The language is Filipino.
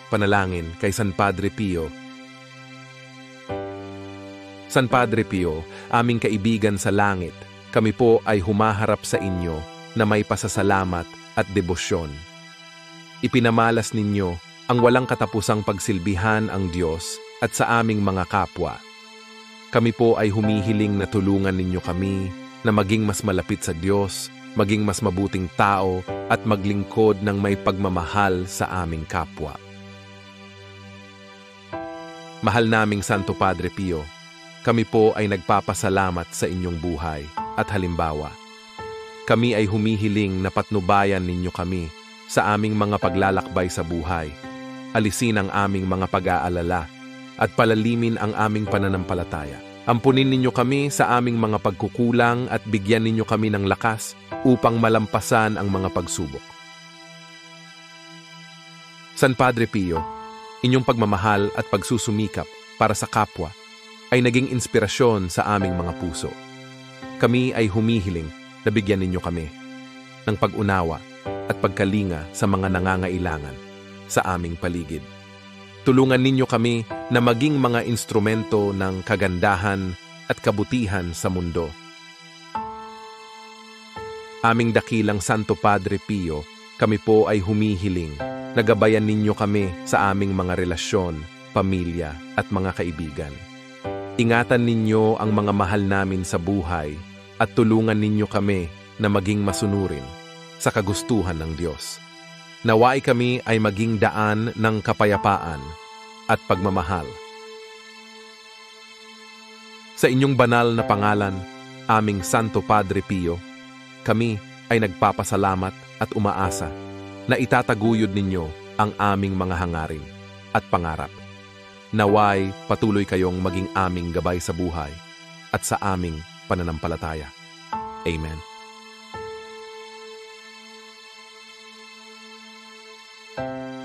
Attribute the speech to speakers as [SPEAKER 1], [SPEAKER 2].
[SPEAKER 1] Panalangin kay San Padre Pio. San Padre Pio, aming kaibigan sa langit, kami po ay humaharap sa inyo na may pasasalamat at debosyon. Ipinamalas ninyo ang walang katapusang pagsilbihan ang Diyos at sa aming mga kapwa. Kami po ay humihiling na tulungan ninyo kami na maging mas malapit sa Diyos, maging mas mabuting tao at maglingkod ng may pagmamahal sa aming kapwa. Mahal naming Santo Padre Pio, kami po ay nagpapasalamat sa inyong buhay at halimbawa. Kami ay humihiling na patnubayan ninyo kami sa aming mga paglalakbay sa buhay, alisin ang aming mga pag-aalala at palalimin ang aming pananampalataya. Ampunin ninyo kami sa aming mga pagkukulang at bigyan ninyo kami ng lakas upang malampasan ang mga pagsubok. San Padre Pio, inyong pagmamahal at pagsusumikap para sa kapwa ay naging inspirasyon sa aming mga puso. Kami ay humihiling na bigyan ninyo kami ng pag-unawa at pagkalinga sa mga nangangailangan sa aming paligid. Tulungan ninyo kami na maging mga instrumento ng kagandahan at kabutihan sa mundo. Aming dakilang Santo Padre Pio, kami po ay humihiling na gabayan ninyo kami sa aming mga relasyon, pamilya at mga kaibigan. Ingatan ninyo ang mga mahal namin sa buhay at tulungan ninyo kami na maging masunurin sa kagustuhan ng Diyos. Naway kami ay maging daan ng kapayapaan at pagmamahal. Sa inyong banal na pangalan, aming Santo Padre Pio, kami ay nagpapasalamat at umaasa na itataguyod ninyo ang aming mga hangarin at pangarap. Naway patuloy kayong maging aming gabay sa buhay at sa aming pananampalataya. Amen.